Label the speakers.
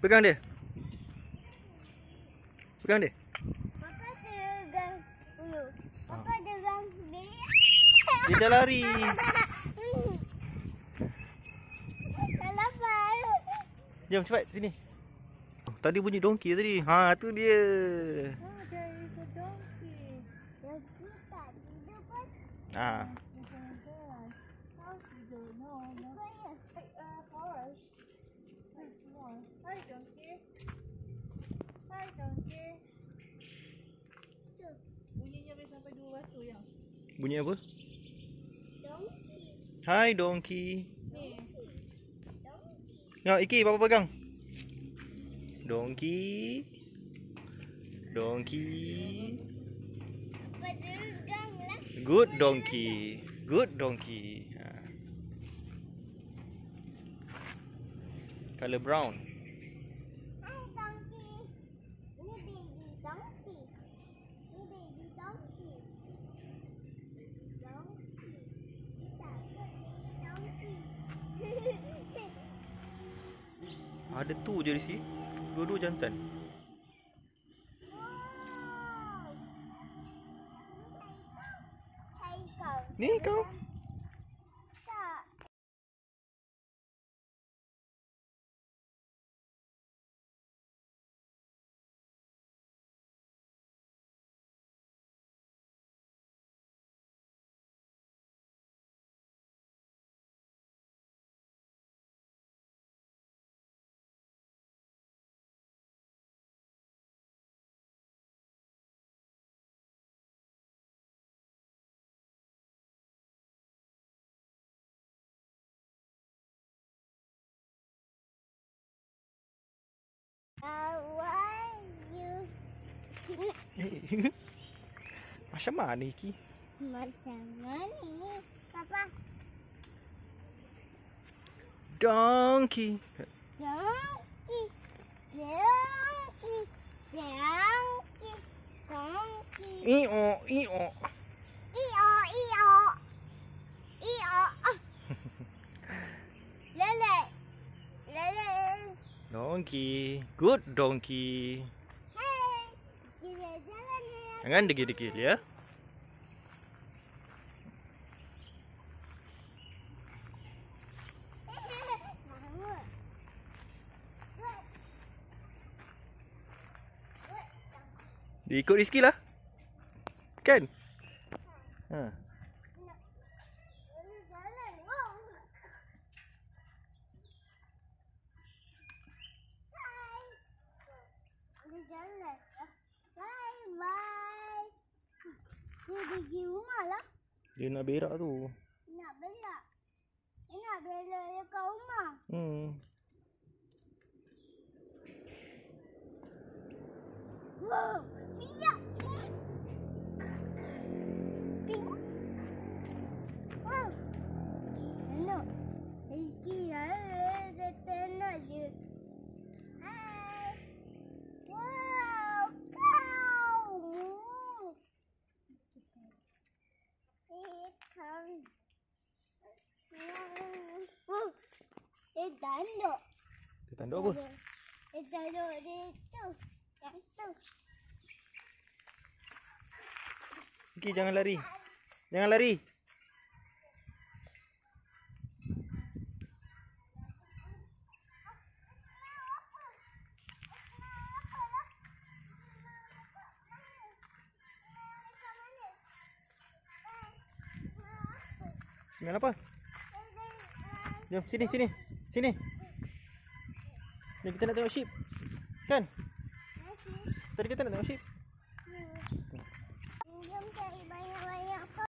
Speaker 1: Pegang dia. Pegang dia.
Speaker 2: Papa tegang dulu. Papa tegang dia.
Speaker 1: Dia dah lari.
Speaker 2: Tak lapar.
Speaker 1: Jom cepat sini. Tadi bunyi dongki tadi. Ha, tu dia.
Speaker 2: There is a donkey. Yang kita tidur pun.
Speaker 1: Ha.
Speaker 2: Hi donkey. Hi donkey. Bunyinya boleh sampai 2 batu yang.
Speaker 1: Bunyi apa?
Speaker 2: Donkey.
Speaker 1: Hai dongki.
Speaker 2: Ni.
Speaker 1: Nak Iki papa pegang. Dongki. Dongki.
Speaker 2: Papa tegang lah.
Speaker 1: Good donkey. Good donkey. Ha. Color brown.
Speaker 2: Hi donkey. Ini baby donkey. Ini baby donkey. Donkey. Kita donkey.
Speaker 1: Ada tu je Rizky. Dua-dua jantan. Ni kau.
Speaker 2: Tak. Why you
Speaker 1: Macam mana Iki?
Speaker 2: macam mana ni, Papa?
Speaker 1: Donkey.
Speaker 2: Donkey, donkey, donkey, donkey.
Speaker 1: Iyo, iyo.
Speaker 2: Iyo, iyo, iyo. Lele, lele.
Speaker 1: Donkey. Good donkey.
Speaker 2: Hai, kita jalan ya.
Speaker 1: Jangan degil-degil ya. Dia ikut Rizky lah. Kan? Ha.
Speaker 2: Bye bye. Dia pergi rumah lah.
Speaker 1: Dia nak berak tu.
Speaker 2: Nak belak. Dia nak belak dekat rumah. Wow, bijak. Pink. Wow. Enak. Rizky ada tenang je. Hai. Wow, kau. Ikan. Wow. Tanduk.
Speaker 1: Dia tanduk apa?
Speaker 2: Tanduk dia tu. Yang tu.
Speaker 1: Rizky jangan lari. Jangan lari. Smell apa? Jom sini sini. Sini. Ni kita nak tengok sheep. Kan? Tadi kita nak tengok sheep.